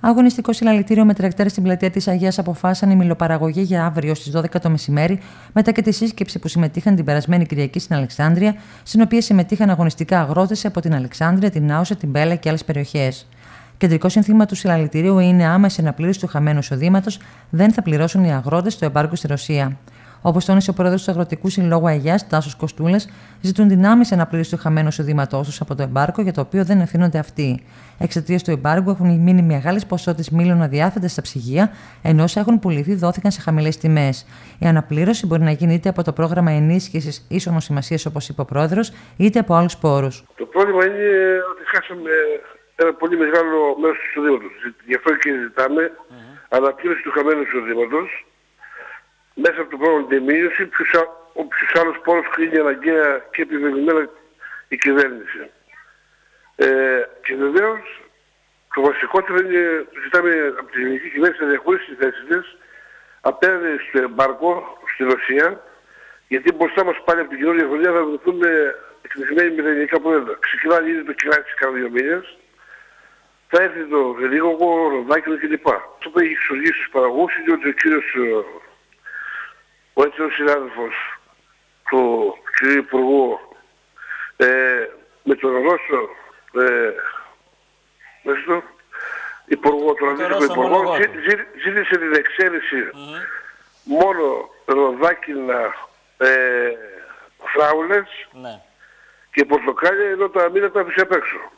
Αγωνιστικό συλλαλητήριο με τρακτέρ στην πλατεία της Αγίας αποφάσισαν η μιλοπαραγωγή για αύριο στις 12 το μεσημέρι, μετά και τη σύσκεψη που συμμετείχαν την περασμένη Κυριακή στην Αλεξάνδρεια, στην οποία συμμετείχαν αγωνιστικά αγρότες από την Αλεξάνδρεια, την Άουσα, την Πέλα και άλλες περιοχές. Κεντρικό σύνθημα του συλλαλητηρίου είναι άμεση αναπλήρωση του χαμένου εισοδήματος, δεν θα πληρώσουν οι αγρότες το εμπάργκο στη Ρωσία. Όπως τόνισε ο πρόεδρος του Αγροτικού Συλλόγου Αγιάς, Τάσος Κοστούλας, ζητούν την άμεση αναπλήρωση του χαμένου εισοδήματός τους από το εμπάργκο, για το οποίο δεν ευθύνονται αυτοί. Εξαιτίας του εμπάργκου έχουν μείνει μεγάλες ποσότητες μήλων αδιάφετες στα ψυγεία, ενώ όσα έχουν πουληθεί δόθηκαν σε χαμηλές τιμές. Η αναπλήρωση μπορεί να γίνει είτε από το πρόγραμμα ενίσχυσης ίσονος σημασίας, όπως είπε ο πρόεδρος, είτε από άλλους πόρους. Το πρόβλημα είναι ότι χάσαμε ένα πολύ μεγάλο μέρος του εισοδήματος. Γι' αυτό και ζητάμε αναπλήρωση του χαμένου εισοδήματος. Μέσα από το πρόγραμμα τη μείωση, όποιος άλλος πόρος κρίνει αναγκαία και επιβεβαιωμένα η κυβέρνηση. Και βεβαίως, το βασικότερο είναι, ζητάμε από την ελληνική κυβέρνηση να διαχωρίσει τη θέση της απέναντι στο εμπάργκο στη Ρωσία, γιατί μπροστά μας πάλι από την καινούργια χρονιά θα βρεθούν εκτεθειμένοι με τα ελληνικά προϊόντα. Ξεκινάει ήδη το κυράκι της κάνα 2 μήνες, θα έρθει το γελίγογο, ροδάκινο κλπ. Αυτό που έχει εξοργήσει στους παραγωγούς είναι ότι ο κύριος ο έτσι συνάδελφος του κ. Υπουργού με τον Ρώσο Υπουργό, τον αντίστοιχο Υπουργό, ζήτησε την εξαίρεση μόνο ροδάκινα φράουλες και πορτοκάλια, ενώ τα μήνα τα άφησε απ' έξω.